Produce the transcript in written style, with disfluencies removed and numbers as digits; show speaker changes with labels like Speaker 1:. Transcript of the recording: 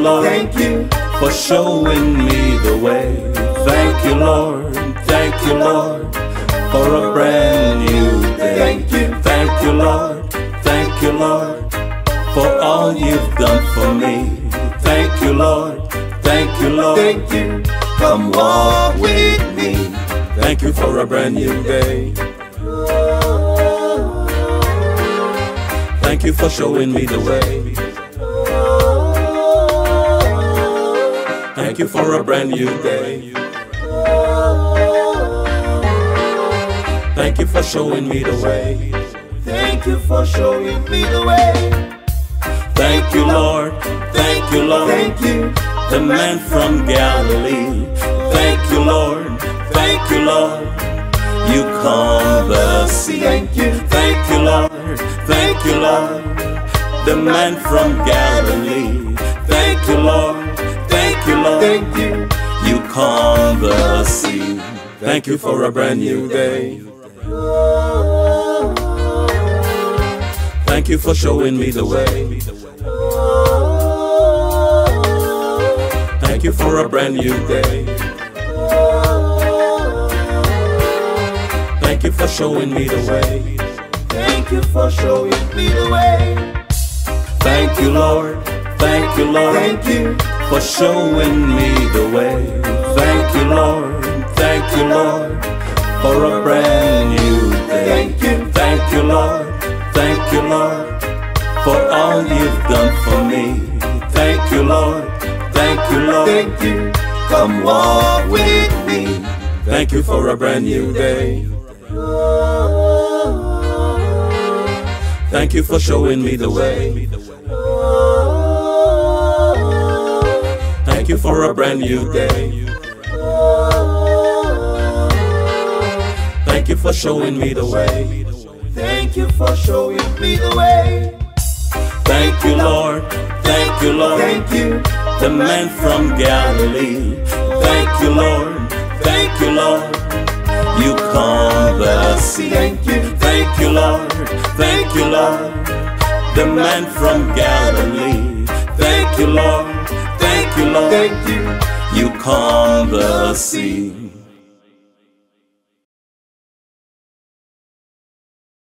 Speaker 1: Lord.
Speaker 2: Thank you
Speaker 1: For showing me the way. Thank you, Lord. Thank you, Lord. For a brand new day.
Speaker 2: Thank you.
Speaker 1: Thank you, Lord. Thank you, Lord. For all you've done for me. Thank you, Lord. Thank you, Lord.
Speaker 2: Thank you. Come walk with me.
Speaker 1: Thank you for a brand new day. Thank you for showing me the way. Thank you for a brand new day. Thank you for showing me the way.
Speaker 2: Thank you for showing me the way.
Speaker 1: Thank you, Lord. Thank you, Lord.
Speaker 2: Thank you.
Speaker 1: The man from Galilee. Thank you, Lord. Thank you, Lord. You calm the sea.
Speaker 2: Thank you.
Speaker 1: Thank you, Lord. Thank you, Lord. The man from Galilee. Thank you, Lord. Thank you, Lord.
Speaker 2: Thank you.
Speaker 1: You calm the sea. Thank you for a brand new day. Thank you for showing me the way. Thank you for a brand new day. Thank you for showing me the way.
Speaker 2: Thank you for showing me the way.
Speaker 1: Thank you, Lord. Thank you, Lord.
Speaker 2: Thank you.
Speaker 1: For showing me the way. Thank you, Lord. Thank you, Lord. For a brand new day.
Speaker 2: Thank you.
Speaker 1: Thank you, Lord. Thank you, Lord. For all you've done for me. Thank you, Lord. Thank you, Lord.
Speaker 2: Thank you. Come walk with me.
Speaker 1: Thank you for a brand new day. Thank you for showing me the way. Thank you for a brand new day. Thank you for showing me the way.
Speaker 2: Thank you for showing me the way.
Speaker 1: Thank you, Lord. Thank you, Lord.
Speaker 2: Thank you.
Speaker 1: The man from Galilee. Thank you, Lord. Thank you, Lord. You calm the sea.
Speaker 2: Thank you.
Speaker 1: Thank you, Lord. Thank you, Lord. The man from Galilee. Thank you, Lord. Thank you, Lord.
Speaker 2: Thank you.
Speaker 1: You calm the sea.